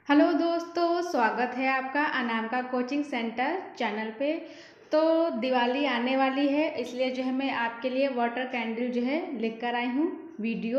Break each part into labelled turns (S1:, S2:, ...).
S1: Hello दोस्तों, स्वागत है आपका अनामिका कोचिंग सेंटर चैनल पे। तो दिवाली आने वाली है, इसलिए जो है मैं आपके लिए वाटर कैंडल जो है लेकर आई हूँ वीडियो।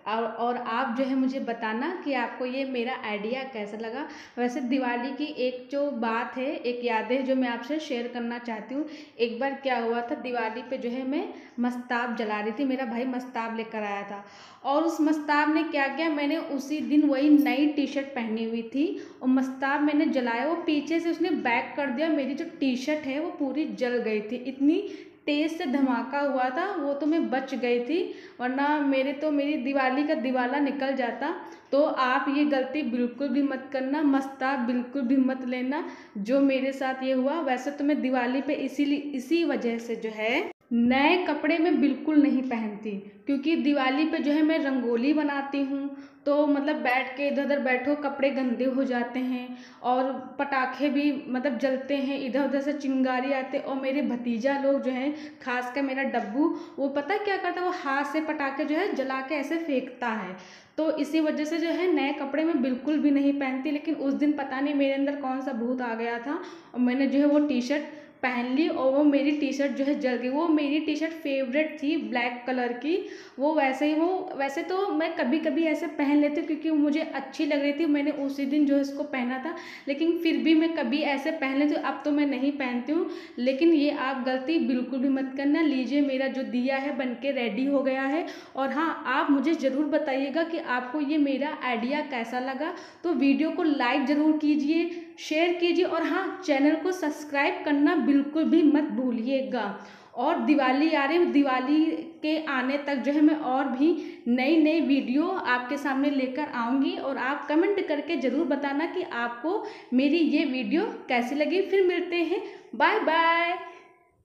S1: और आप जो है मुझे बताना कि आपको ये मेरा आइडिया कैसा लगा। वैसे दिवाली की एक जो बात है, एक यादें जो मैं आपसे शेयर करना चाहती हूँ। एक बार क्या हुआ था, दिवाली पे जो है मैं मस्ताब जला रही थी, मेरा भाई मस्ताब लेकर आया था। और उस मस्ताब ने क्या किया, मैंने उसी दिन वही नई टी शर्ट पहनी हुई थी और मस्ताब मैंने जलाया, वो पीछे से उसने बैक कर दिया, मेरी जो टी शर्ट है वो पूरी जल गई थी। इतनी तेज से धमाका हुआ था, वो तो मैं बच गई थी, वरना मेरी दिवाली का दिवाला निकल जाता। तो आप ये गलती बिल्कुल भी मत करना, मस्ताब बिल्कुल भी मत लेना जो मेरे साथ ये हुआ। वैसे तो मैं दिवाली पे इसी वजह से जो है नए कपड़े मैं बिल्कुल नहीं पहनती, क्योंकि दिवाली पे जो है मैं रंगोली बनाती हूँ। तो मतलब बैठ के इधर उधर बैठो, कपड़े गंदे हो जाते हैं और पटाखे भी मतलब जलते हैं, इधर उधर से चिंगारी आते। और मेरे भतीजा लोग जो हैं, खासकर मेरा डब्बू, वो पता क्या करता है, वो हाथ से पटाखे जो है जला के ऐसे फेंकता है। तो इसी वजह से जो है नए कपड़े मैं बिल्कुल भी नहीं पहनती। लेकिन उस दिन पता नहीं मेरे अंदर कौन सा भूत आ गया था और मैंने जो है वो टी शर्ट पहन ली और वो मेरी टी शर्ट जो है जल गई। वो मेरी टी शर्ट फेवरेट थी, ब्लैक कलर की। वो वैसे तो मैं कभी कभी ऐसे पहन लेती हूँ क्योंकि मुझे अच्छी लग रही थी, मैंने उसी दिन जो है इसको पहना था। लेकिन फिर भी मैं कभी ऐसे पहन लेती हूँ, अब तो मैं नहीं पहनती हूँ। लेकिन ये आप गलती बिल्कुल भी मत करना। लीजिए, मेरा जो दिया है बन के रेडी हो गया है। और हाँ, आप मुझे ज़रूर बताइएगा कि आपको ये मेरा आइडिया कैसा लगा। तो वीडियो को लाइक ज़रूर कीजिए, शेयर कीजिए और हाँ, चैनल को सब्सक्राइब करना बिल्कुल भी मत भूलिएगा। और दिवाली आ रही है, दिवाली के आने तक जो है मैं और भी नई नई वीडियो आपके सामने लेकर आऊँगी। और आप कमेंट करके ज़रूर बताना कि आपको मेरी ये वीडियो कैसी लगी। फिर मिलते हैं, बाय बाय।